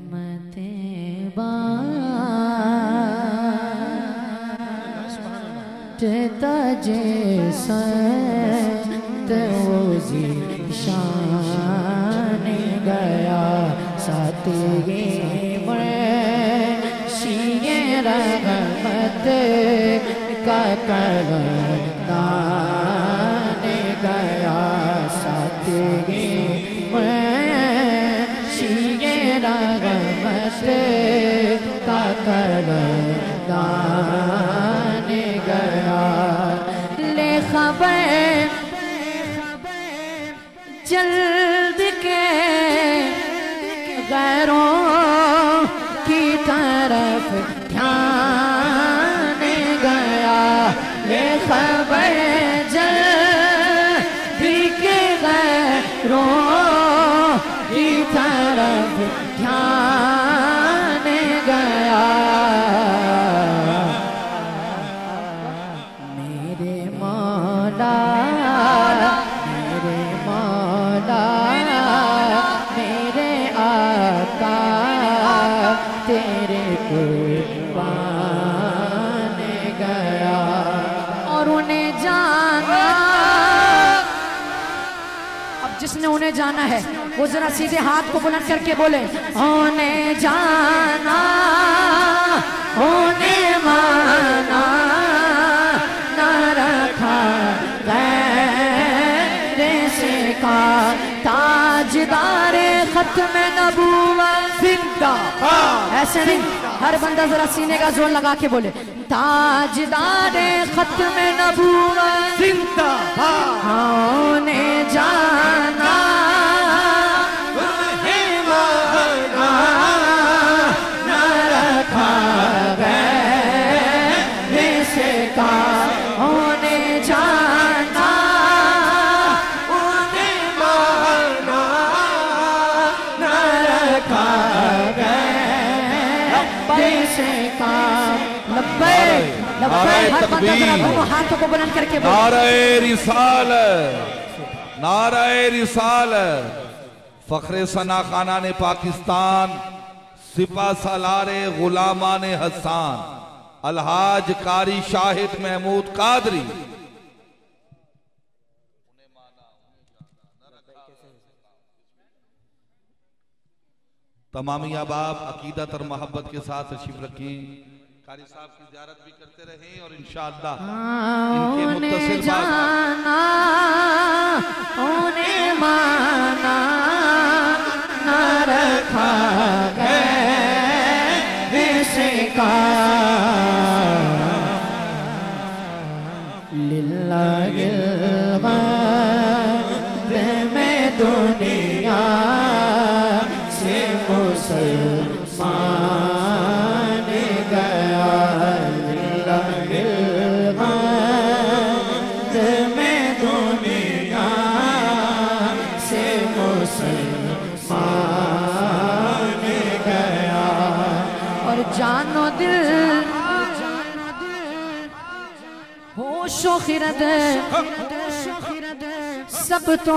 रहमतें बांटता जैसा वो ज़ीशान गया साथी मुर्शिद रहमत का करदान गया साथी मुर्शिद रहमत का करदान गया। ले खबर जल्द के गैरों की तरफ ध्यान गया। ये खबर जल्द के गैरों की तरफ ध्यान गया। मेरे मौला मेरे आका तेरे कुर्बान गया। और उन्हें जाना, अब जिसने उन्हें जाना है वो जरा सीधे हाथ को बुलंद करके बोले, उन्हें जाना उन्हें माना न रखा का ताजदारे खत्म नबूवत जिंदाबाद। ऐसे नहीं, हर बंदा जरा सीने का जोर लगा के बोले, ताजदारे खत्म नबूवत जिंदाबाद। होने जाना न रखा गए से का। होने जाना हाथों को बुलंद करके नारे रिसालत, नारे रिसालत। फखरे सना खाना ने पाकिस्तान, सिपा सालारे गुलामान हसान, अलहाज कारी शाहिद महमूद कादरी। तमामी अहबाब अकीदत और मोहब्बत के साथ तशरीफ रखी। कारी साहब की ज़ियारत भी करते रहें और इंशाअल्लाह इनके मुत्तसिल जाना उन्हें माना न रखा गए का। लिल्लाहिल गैब में दुनिया से मुसलमान गया। लिल्लाहिल गैब में दुनिया से मुसलमान गया। और जानो दिल होशो खिरद सब तो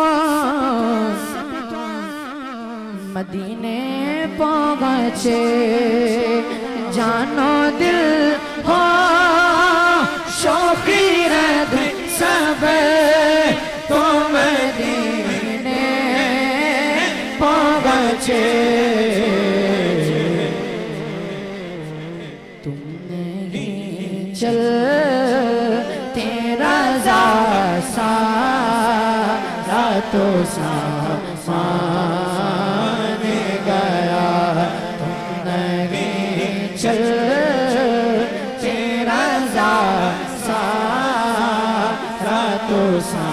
मदीने पहुंचे। जानो दिल होशो खिरद सब तो मदीने पहुंचे। तुमने ही चल सारा तो सामान गया। तुम नहीं चल तेरा सारा तो